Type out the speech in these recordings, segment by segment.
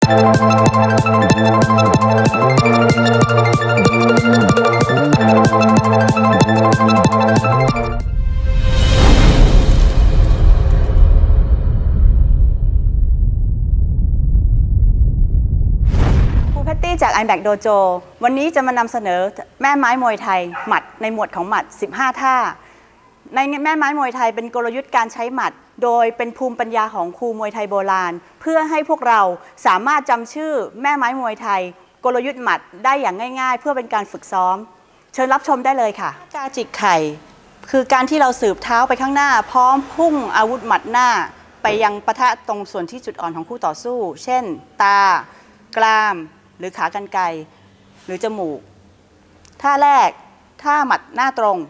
จาก iMac Dojo วันนี้จะมานำเสนอแม่ไม้มวยไทยหมัดในหมวดของหมัด15ท่าในแม่ไม้มวยไทยเป็นกลยุทธ์การใช้หมัดโดยเป็นภูมิปัญญาของครูมวยไทยโบราณเพื่อให้พวกเราสามารถจำชื่อแม่ไม้มวยไทยกลยุทธ์หมัดได้อย่างง่ายๆเพื่อเป็นการฝึกซ้อมเชิญรับชมได้เลยค่ะกาจิกไข่คือการที่เราสืบเท้าไปข้างหน้าพร้อมพุ่งอาวุธหมัดหน้าไปยังปะทะตรงส่วนที่จุดอ่อนของคู่ต่อสู้เช่นตากรามหรือขากรรไกรหรือจมูกท่าแรกท่าหมัดหน้าตรง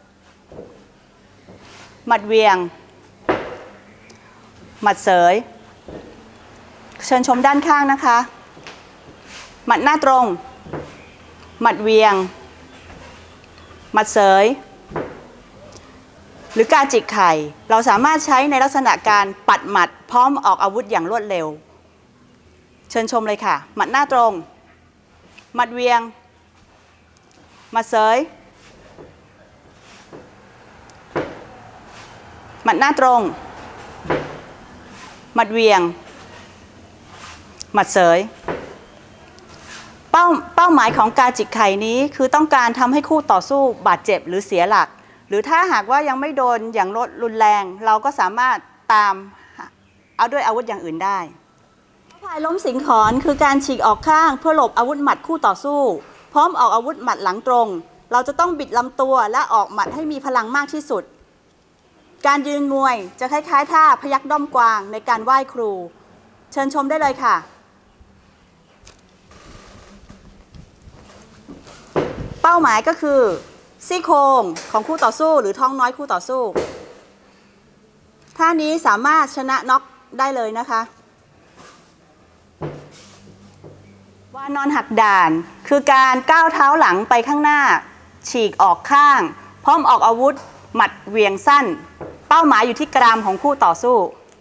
หมัดเวียงหมัดเสยเชิญชมด้านข้างนะคะหมัดหน้าตรงหมัดเวียงหมัดเสยหรือการจิกไข่เราสามารถใช้ในลักษณะการปัดหมัดพร้อมออกอาวุธอย่างรวดเร็วเชิญชมเลยค่ะหมัดหน้าตรงหมัดเวียงหมัดเสยหมัดหน้าตรงหมัดเวียงหมัดเสยเป้าหมายของการจิกไข่นี้คือต้องการทำให้คู่ต่อสู้บาดเจ็บหรือเสียหลักหรือถ้าหากว่ายังไม่โดนอย่างรุนแรงเราก็สามารถตามเอาด้วยอาวุธอย่างอื่นได้พายล้มสิงขรคือการฉีกออกข้างเพื่อหลบอาวุธหมัดคู่ต่อสู้พร้อมออกอาวุธหมัดหลังตรงเราจะต้องบิดลำตัวและออกหมัดให้มีพลังมากที่สุดการยืนมวยจะคล้ายๆท่าพยัคฆ์ด้อมกวางในการไหว้ครูเชิญชมได้เลยค่ะเป้าหมายก็คือซี่โครงของคู่ต่อสู้หรือท้องน้อยคู่ต่อสู้ท่านี้สามารถชนะน็อกได้เลยนะคะวานอนหักด่านคือการก้าวเท้าหลังไปข้างหน้าฉีกออกข้างพร้อมออกอาวุธหมัดเหวี่ยงสั้นเป้าหมายอยู่ที่กรามของคู่ต่อสู้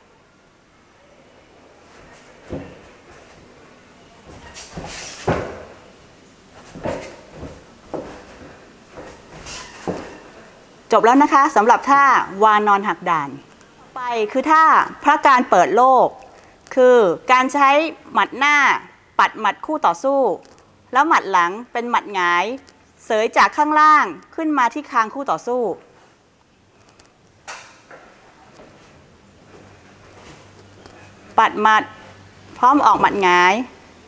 จบแล้วนะคะสำหรับท่าวานอนหักด่านต่อไปคือท่าพระการเปิดโลกคือการใช้หมัดหน้าปัดหมัดคู่ต่อสู้แล้วหมัดหลังเป็นหมัดหงายเสยจากข้างล่างขึ้นมาที่คางคู่ต่อสู้ปัดหมัดพร้อมออกหมัดหงาย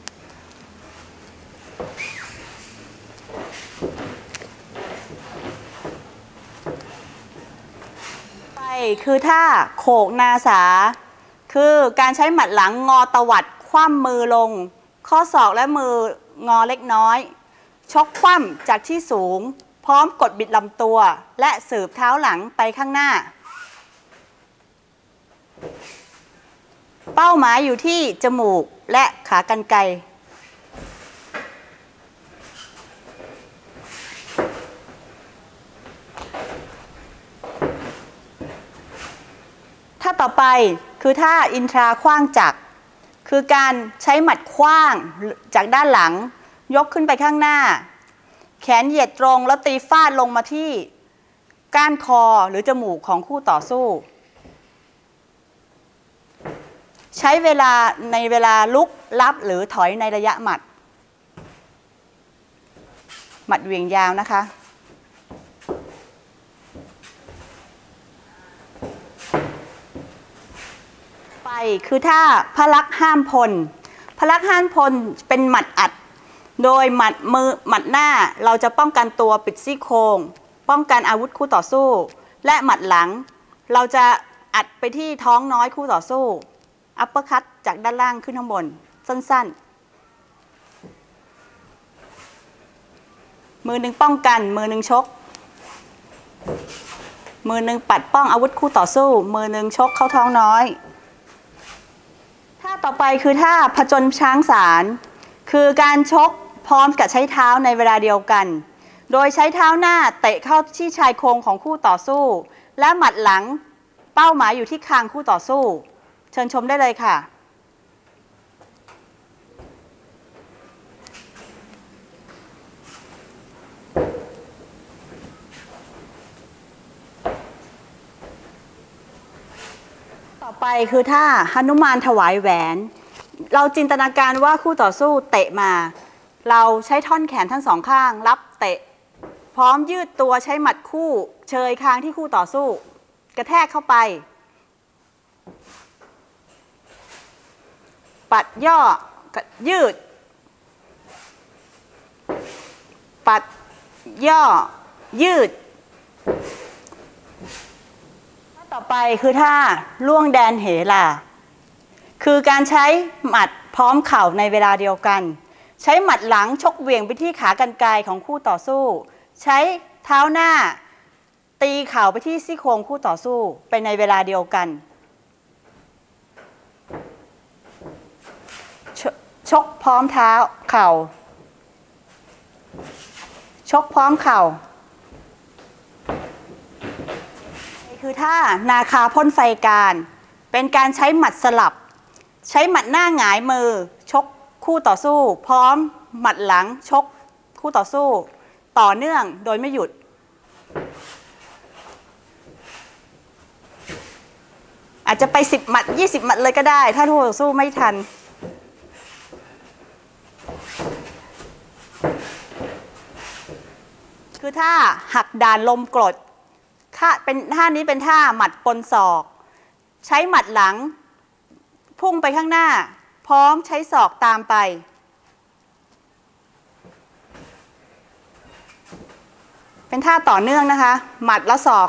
ไปคือท่าโขกนาสาคือการใช้หมัดหลังงอตวัดคว่ำมือลงข้อศอกและมืองอเล็กน้อยชกคว่ำจากที่สูงพร้อมกดบิดลำตัวและสืบเท้าหลังไปข้างหน้าเป้าหมายอยู่ที่จมูกและขากรรไกรท่าต่อไปคือท่าอินทราขว้างจักรคือการใช้หมัดขว้างจากด้านหลังยกขึ้นไปข้างหน้าแขนเหยียดตรงแล้วตีฟาดลงมาที่ก้านคอหรือจมูกของคู่ต่อสู้ใช้เวลาในเวลาลุกรับหรือถอยในระยะหมัดเหวี่ยงยาวนะคะไปคือท่าพระลักษณ์ห้ามพลพระลักษณ์ห้ามพลเป็นหมัดอัดโดยหมัดหน้าเราจะป้องกันตัวปิดซี่โครงป้องกันอาวุธคู่ต่อสู้และหมัดหลังเราจะอัดไปที่ท้องน้อยคู่ต่อสู้อัปเปอร์คัตจากด้านล่างขึ้นข้างบนสั้นๆมือหนึ่งป้องกันมือหนึ่งชกมือหนึ่งปัดป้องอาวุธคู่ต่อสู้มือหนึ่งชกเข้าท้องน้อยท่าต่อไปคือท่าผจญช้างสารคือการชกพร้อมกับใช้เท้าในเวลาเดียวกันโดยใช้เท้าหน้าเตะเข้าที่ชายโครงของคู่ต่อสู้และหมัดหลังเป้าหมายอยู่ที่คางคู่ต่อสู้เชิญชมได้เลยค่ะไปคือท่าหนุมานถวายแหวน เราจินตนาการว่าคู่ต่อสู้เตะมา เราใช้ท่อนแขนทั้งสองข้างรับเตะพร้อมยืดตัวใช้หมัดคู่เชยคางที่คู่ต่อสู้กระแทกเข้าไปปัดย่อยืดปัดย่อยืดท่าต่อไปคือท่าล่วงแดนเหลาคือการใช้หมัดพร้อมเข่าในเวลาเดียวกันใช้หมัดหลังชกเหวี่ยงไปที่ขากรรไกรของคู่ต่อสู้ใช้เท้าหน้าตีเข่าไปที่ซี่โครงคู่ต่อสู้ไปในเวลาเดียวกันชกพร้อมเท้าเข่าชกพร้อมเข่าคือท่านาคาพ่นไฟการเป็นการใช้หมัดสลับใช้หมัดหน้าหงายมือชกคู่ต่อสู้พร้อมหมัดหลังชกคู่ต่อสู้ต่อเนื่องโดยไม่หยุดอาจจะไป10 หมัด20 หมัดเลยก็ได้ถ้าคู่ต่อสู้ไม่ทันคือท่าหักด่านลมกรดท่านี้เป็นท่าหมัดปนศอกใช้หมัดหลังพุ่งไปข้างหน้าพร้อมใช้ศอกตามไปเป็นท่าต่อเนื่องนะคะหมัดและศอก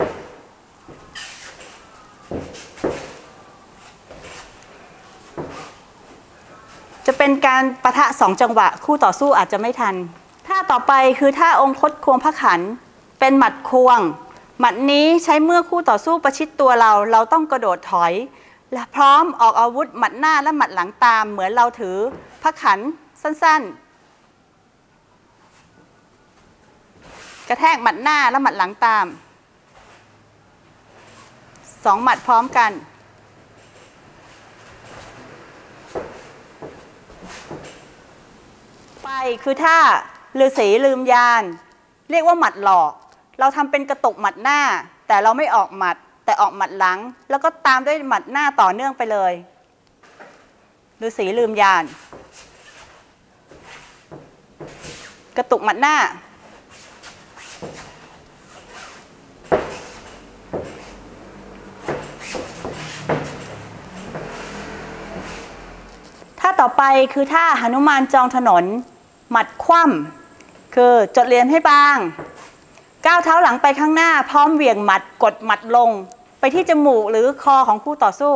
จะเป็นการปะทะ2 จังหวะคู่ต่อสู้อาจจะไม่ทันท่าต่อไปคือท่าองคตควงพระขันเป็นหมัดควงหมัดนี้ใช้เมื่อคู่ต่อสู้ประชิดตัวเราต้องกระโดดถอยและพร้อมออกอาวุธหมัดหน้าและหมัดหลังตามเหมือนเราถือพระขันสั้นๆกระแทกหมัดหน้าและหมัดหลังตาม2 หมัดพร้อมกันไปคือท่าฤาษีลืมยานเรียกว่าหมัดหลอกเราทำเป็นกระตุกหมัดหน้าแต่เราไม่ออกหมัดแต่ออกหมัดหลังแล้วก็ตามด้วยหมัดหน้าต่อเนื่องไปเลยฤาษีลืมยานกระตุกหมัดหน้าท่าต่อไปคือท่าหนุมานจองถนนหมัดคว่ำคือจดเรียนให้บางก้าวเท้าหลังไปข้างหน้าพร้อมเหวี่ยงหมัดกดหมัดลงไปที่จมูกหรือคอของคู่ต่อสู้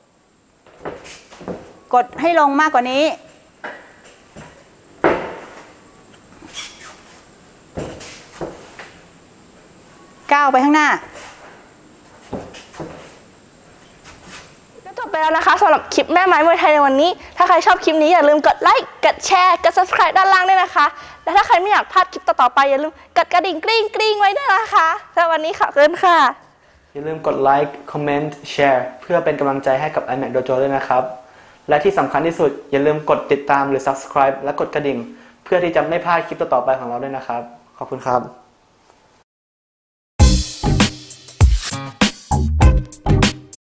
กดให้ลงมากกว่านี้ก้าวไปข้างหน้าก็จบไปแล้วนะคะสำหรับคลิปแม่ไม้มวยไทยในวันนี้ถ้าใครชอบคลิปนี้อย่าลืมกดไลค์กดแชร์กด subscribe ด้านล่างด้วยนะคะและถ้าใครไม่อยากพลาดคลิปต่อๆไปอย่าลืมกดกระดิ่งกริ๊งไว้ด้วยนะคะสำหรับวันนี้ขอบคุณค่ะอย่าลืมกดไลค์คอมเมนต์แชร์เพื่อเป็นกำลังใจให้กับ iMac Dojo ด้วยนะครับและที่สำคัญที่สุดอย่าลืมกดติดตามหรือ subscribe และกดกระดิ่งเพื่อที่จะไม่พลาดคลิปต่อๆไปของเราด้วยนะครับขอบคุณครับ